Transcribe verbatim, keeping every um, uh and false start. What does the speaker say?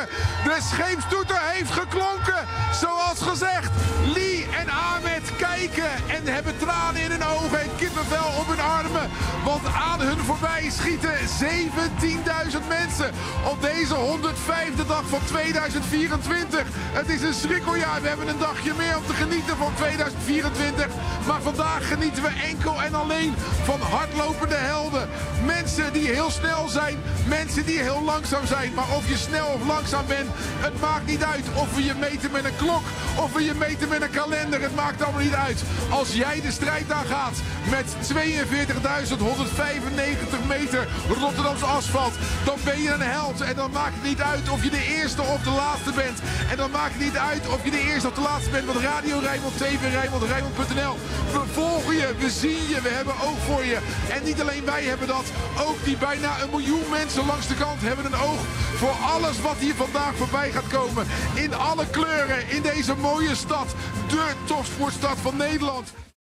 De scheepstoeter heeft geklonken. Zoals gezegd, Lee en Ahmed kijken en hebben tranen in hun ogen en kippenvel op hun armen. Want aan hun voorbij schieten zeventienduizend mensen op deze honderdvijfde dag van tweeduizend vierentwintig. Het is een schrikkeljaar. We hebben een dagje meer om te genieten van tweeduizend vierentwintig. Maar vandaag genieten we enkel en alleen van hardlopende helden. Mensen die heel snel zijn, mensen die heel langzaam zijn. Maar of je snel of langzaam bent, het maakt niet uit. Of we je meten met een klok, of we je meten met een kalender. Het maakt allemaal niet uit. Als jij de strijd aangaat met tweeënveertigduizend honderdvijfennegentig meter Rotterdams asfalt, dan ben je een held. En dan maakt het niet uit of je de eerste of de laatste bent. En dan maakt het niet uit of je de eerste of de laatste bent. Want Radio Rijnmond, T V Rijnmond, Rijnmond punt n l. We volgen je, we zien je, we hebben oog voor je. En niet alleen wij hebben dat, ook die bijna een miljoen mensen langs de kant hebben een oog voor alles wat hier vandaag voorbij gaat komen. In alle kleuren, in deze mooie stad, de topsportstad van Nederland.